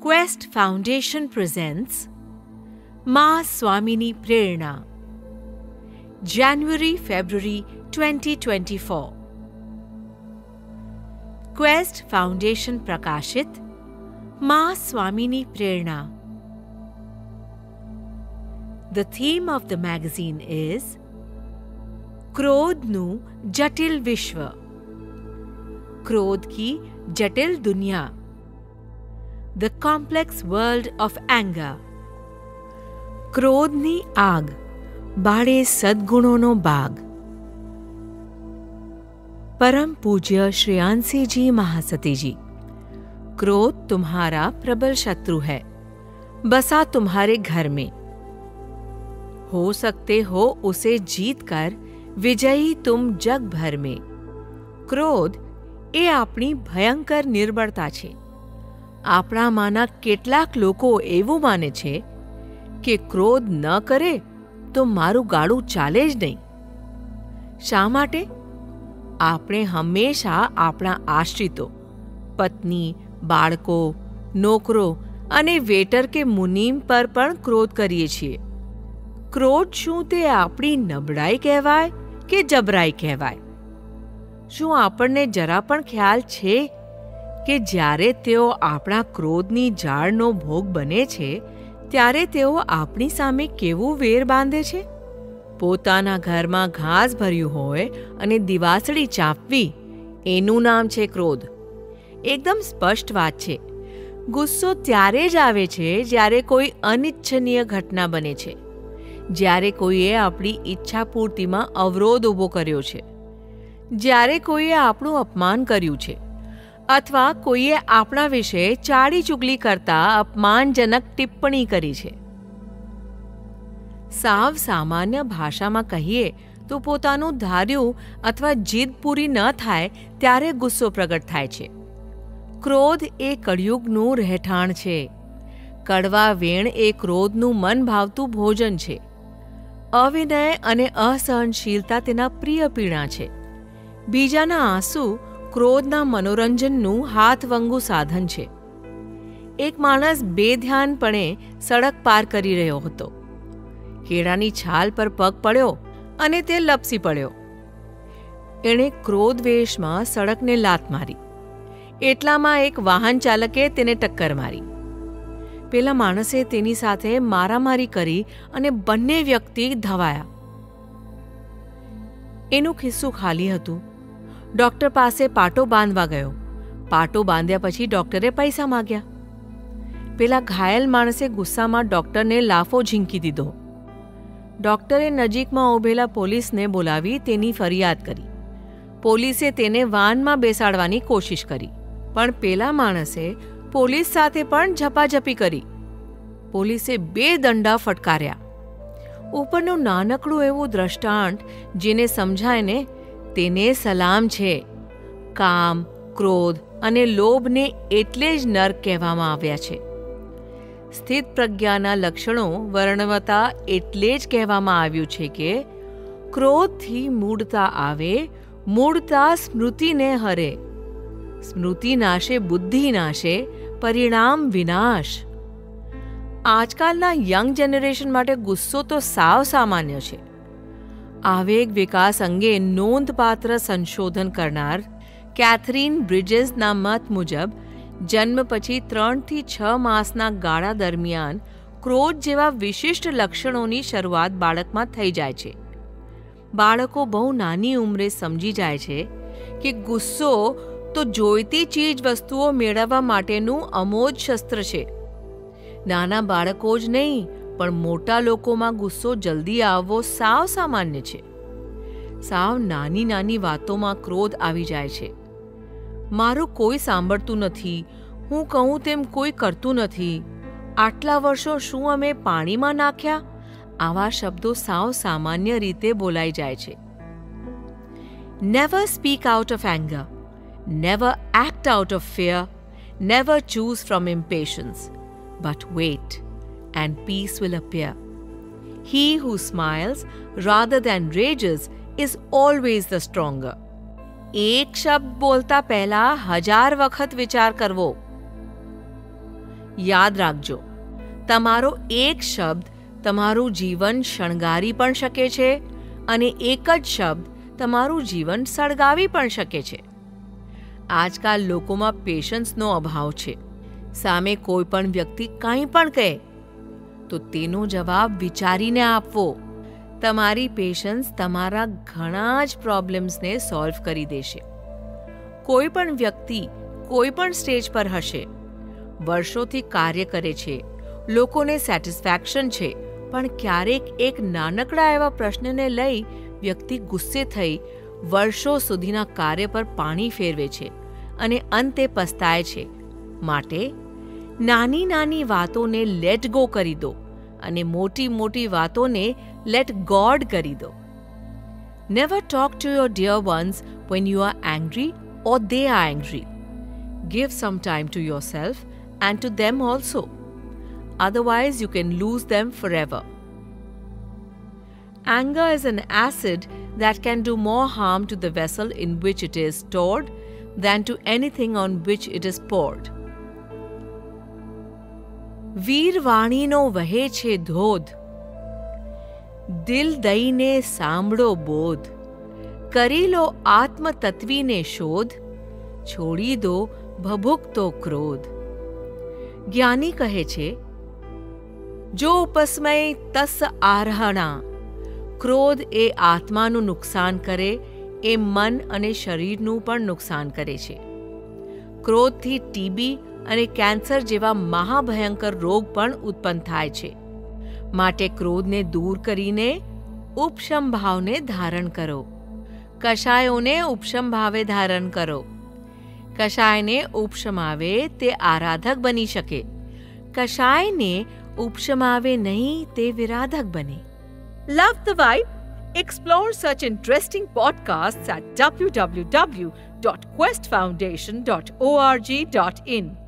Quest Foundation presents Ma Swamini Prerna, January-February 2024. Quest Foundation Prakashit Ma Swamini Prerna. The theme of the magazine is क्रोधनु जटिल विश्व, क्रोध की जटिल दुनिया, The complex world of anger. ક્રોધની આગ બાળે સદ્ગુણોનો બાગ. परम पूज्य श्रेयांसी जी महासती जी, क्रोध तुम्हारा प्रबल शत्रु है, बसा तुम्हारे घर में. हो सकते हो उसे जीतकर विजयी तुम जग भर में. क्रोध એ આપણી ભયંકર નિર્બળતા છે. આપણામાંના કેટલાક લોકો એવું માને છે કે ક્રોધ ન કરે તો મારું ગાડું ચાલે જ નહીં. શા માટે? આપણે હંમેશા આપણા આશ્રિતો, પત્ની, બાળકો, નોકરો અને વેટર કે મુનીમ પર પણ ક્રોધ કરીએ છીએ. ક્રોધ શું તે આપણી નબળાઈ કહેવાય કે જબરાઈ કહેવાય? શું આપણને જરા પણ ખ્યાલ છે કે જ્યારે તેઓ આપણા ક્રોધની જાળનો ભોગ બને છે ત્યારે તેઓ આપણી સામે કેવું વેર બાંધે છે? પોતાના ઘરમાં ઘાસ ભર્યું હોય અને દિવાસળી ચાંપવી, એનું નામ છે ક્રોધ. એકદમ સ્પષ્ટ વાત છે. ગુસ્સો ત્યારે જ આવે છે જ્યારે કોઈ અનિચ્છનીય ઘટના બને છે, જ્યારે કોઈએ આપણી ઈચ્છા પૂર્તિમાં અવરોધ ઊભો કર્યો છે, જ્યારે કોઈએ આપણું અપમાન કર્યું છે, અથવા કોઈએ આપણા વિશે ચાડી ચુગલી કરતા અપમાનજનક ટિપ્પણી કરી છે. સાવ સામાન્ય ભાષામાં કહીએ તો પોતાનું ધાર્યું અથવા જીદ પૂરી ન થાય ત્યારે ગુસ્સો પ્રગટ થાય છે. ક્રોધ એ કળિયુગનું રહેઠાણ છે. કડવા વેણ એ ક્રોધનું મન ભાવતું ભોજન છે. અવિનય અને અસહનશીલતા તેના પ્રિય પીણા છે. બીજાના આંસુ ક્રોધના મનોરંજનનું હાથવંગુ સાધન છે. એક માણસ બેધ્યાનપણે સડક પાર કરી રહ્યો હતો. કેળાની છાલ પર પગ પડ્યો અને તે લપસી પડ્યો. એણે ક્રોધવેશમાં સડકને લાત મારી. એટલામાં એક વાહન ચાલકે તેને ટક્કર મારી. પેલા માણસે તેની સાથે મારામારી કરી અને બંને વ્યક્તિ ધવાયા. એનું ખિસ્સું ખાલી હતું. ડૉક્ટર પાસે પાટો બાંધવા ગયો. પાટો બાંધ્યા પછી ડૉક્ટરે પૈસા માગ્યા. પેલા ઘાયલ માણસે ગુસ્સામાં ડૉક્ટરને લાફો ઝીંકી દીધો. ડૉક્ટરે નજીકમાં ઊભેલા પોલીસને બોલાવી તેની ફરિયાદ કરી. પોલીસે તેને વાનમાં બેસાડવાની કોશિશ કરી, પણ પેલા માણસે પોલીસ સાથે પણ ઝપાઝપી કરી. પોલીસે 2 દંડા ફટકાર્યા. ઉપરનું નાનકડું એવું દ્રષ્ટાંત જેને સમજાય ને તેને સલામ છે. કામ, ક્રોધ અને લોભને એટલે જ નર્ક કહેવામાં આવ્યા છે. સ્થિત પ્રજ્ઞાના લક્ષણો વર્ણવતા એટલે જ કહેવામાં આવ્યું છે કે ક્રોધથી મૂઢતા આવે, મૂઢતા સ્મૃતિને હરે, સ્મૃતિ નાશે બુદ્ધિ નાશે, પરિણામ વિનાશ. આજકાલના યંગ જનરેશન માટે ગુસ્સો તો સાવ સામાન્ય છે. આવેગ વિકાસ અંગે નોંધપાત્ર સંશોધન કરનાર કેથરીન બ્રિજેસના મત મુજબ જન્મ પછી 3 થી 6 માસના ગાળા દરમિયાન ક્રોધ જેવા વિશિષ્ટ લક્ષણોની શરૂઆત બાળકમાં થઈ જાય છે. બાળકો બહુ નાની ઉંમરે સમજી જાય છે કે ગુસ્સો તો જોઈતી ચીજ વસ્તુઓ મેળવવા માટેનું અમોઘ શસ્ત્ર છે. નાના બાળકો જ નહીં પણ મોટા લોકોમાં ગુસ્સો જલ્દી આવવો સાવ સામાન્ય છે. સાવ નાની નાની વાતોમાં ક્રોધ આવી જાય છે. મારું કોઈ સાંભળતું નથી, હું કહું તેમ કોઈ કરતું નથી, આટલા વર્ષો શું અમે પાણીમાં નાખ્યા? આવા શબ્દો સાવ સામાન્ય રીતે બોલાઈ જાય છે. Never speak out of anger, never act out of fear, never choose from impatience, but wait, and peace will appear. He who smiles rather than rages is always the stronger. એક શબ્દ બોલતા પહેલા 1000 વખત વિચાર કરવો. યાદ રાખજો, તમારો એક શબ્દ તમારું જીવન શણગારી પણ શકે છે અને એક જ શબ્દ તમારું જીવન સળગાવી પણ શકે છે. આજકાલ લોકોમાં પેશન્સનો અભાવ છે. સામે કોઈ પણ વ્યક્તિ કંઈ પણ કહે તો તેનો જવાબ વિચારીને આપવો. તમારી પેશન્સ તમારા ઘણા જ પ્રોબ્લેમ્સને સોલ્વ કરી દેશે. કોઈ પણ વ્યક્તિ કોઈ પણ સ્ટેજ પર હશે, વર્ષોથી કાર્ય કરે છે, લોકોને સેટિસ્ફેક્શન છે, પણ ક્યારેક એક નાનકડા એવા પ્રશ્નને લઈ વ્યક્તિ ગુસ્સે થઈ વર્ષો સુધીના કાર્ય પર પાણી ફેરવે છે અને અંતે પસ્તાય છે. માટે નાની નાની વાતોને લેટ ગો કરી દો અને મોટી મોટી વાતોને લેટ ગોડ કરી દો. Never talk to your dear ones when you are angry or they are angry. Give some time to yourself and to them also. Otherwise, you can lose them forever. Anger is an acid that can do more harm to the vessel in which it is stored than to anything on which it is poured. વીર વાણીનો વહે છે ધોધ, દિલ દઈને સાંભળો બોધ, કરી લો આત્મતત્વીને શોધ, છોડી દો ભભૂકતો ક્રોધ. જ્ઞાની કહે છે, જો ઉપસ્મય તસ આરહણા. ક્રોધ એ આત્માનું નુકસાન કરે એ મન અને શરીરનું પણ નુકસાન કરે છે. ક્રોધથી ટીબી અને કેન્સર જેવા મહાભયંકર રોગ પણ ઉત્પન્ન થાય છે. માટે ક્રોધને દૂર કરીને ઉપશમ ભાવને ધારણ કરો. કશાયોને ઉપશમ ભાવે ધારણ કરો. કશાયને ઉપશમાવે તે આરાધક બની શકે, કશાયને ઉપશમાવે નહીં તે વિરાધક બને. Love the vibe? Explore such interesting podcasts at www.questfoundation.org.in.